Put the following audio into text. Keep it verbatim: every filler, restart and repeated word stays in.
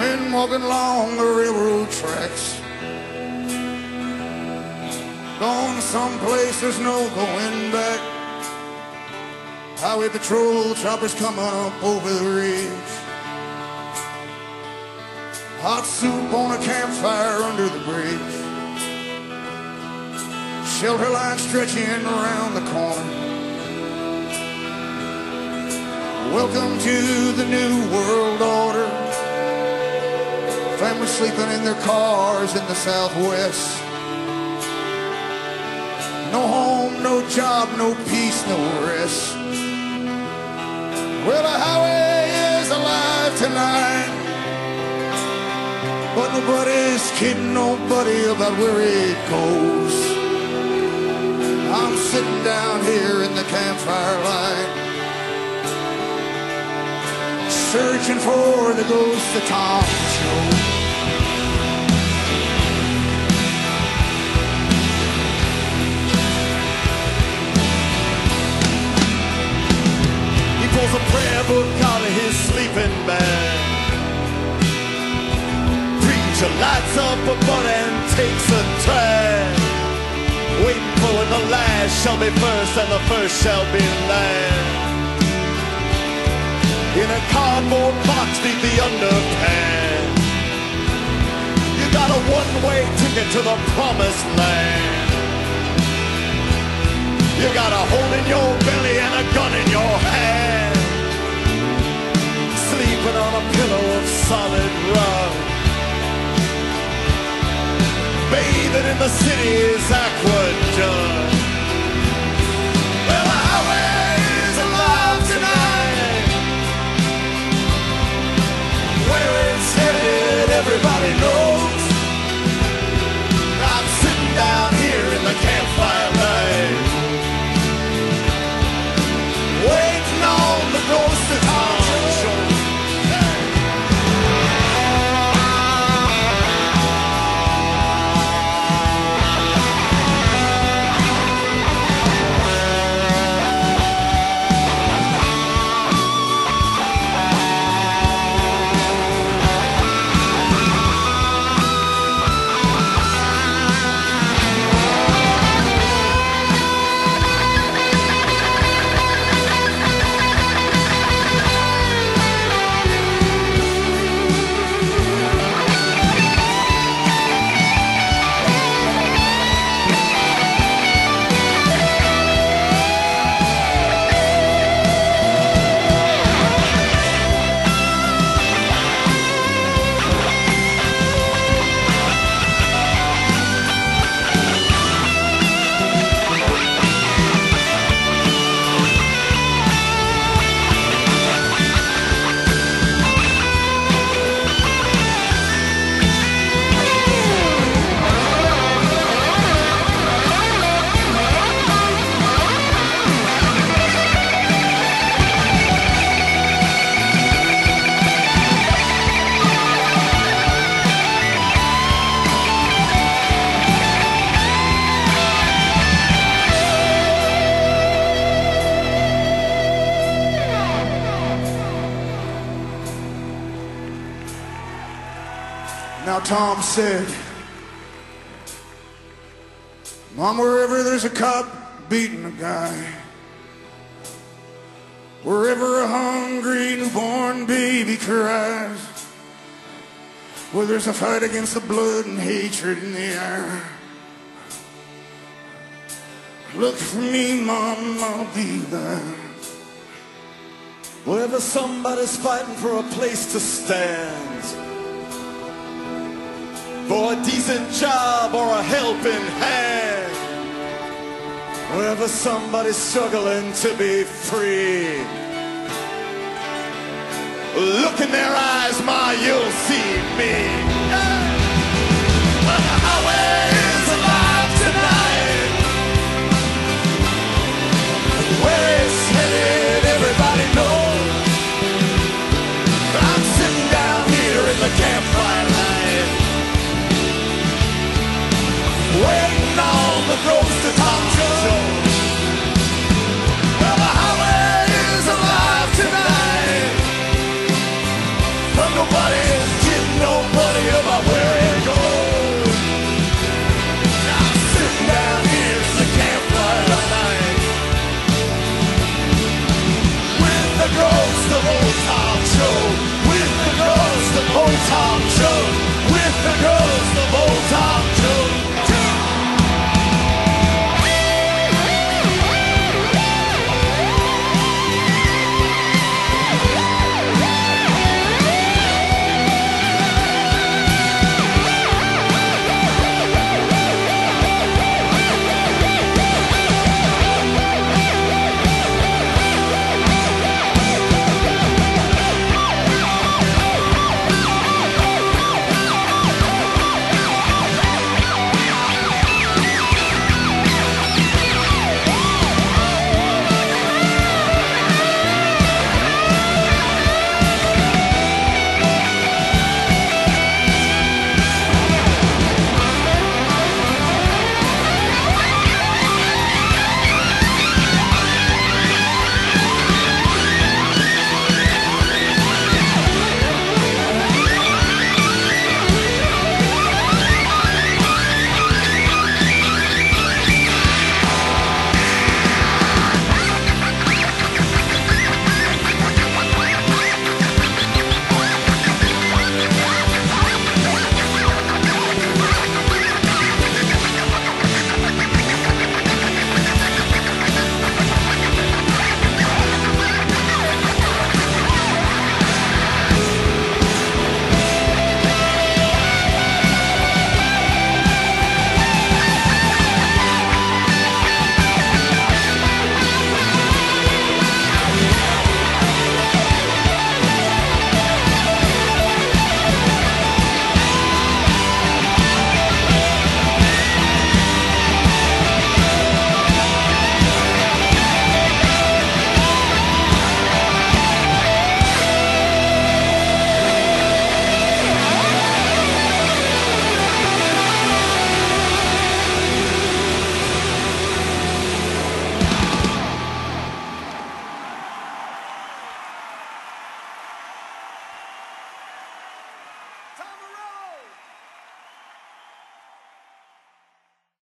Been walking along the railroad tracks, going to some place there's no going back. Highway patrol choppers coming up over the ridge. Hot soup on a campfire under the bridge. Shelter line stretching around the corner. Welcome to the new world order. Families sleeping in their cars in the Southwest. No home, no job, no peace, no rest. Well, the highway is alive tonight, but nobody's kidding nobody about where it goes. I'm sitting down here in the campfire light, searching for the ghost of Tom Joad. He pulls a prayer book out of his sleeping bag. Preacher lights up a butt and takes a drag, waiting for when the last shall be first and the first shall be last. In a cardboard box beneath the underpass, you got a one-way ticket to the promised land. You got a hole in your belly and a gun in your hand, sleeping on a pillow of solid rock, bathing in the city's aqueduct. Well, the highway is alive tonight. Where it's headed, everybody knows. I'm sitting down here in the campfire light, waiting on the ghost of Tom Joad. Now Tom said, Mom, wherever there's a cop beating a guy, wherever a hungry newborn baby cries, where there's a fight against the blood and hatred in the air, look for me, Mom, I'll be there. Wherever somebody's fighting for a place to stand, for a decent job or a helping hand, wherever somebody's struggling to be free, look in their eyes, Ma, you'll see me.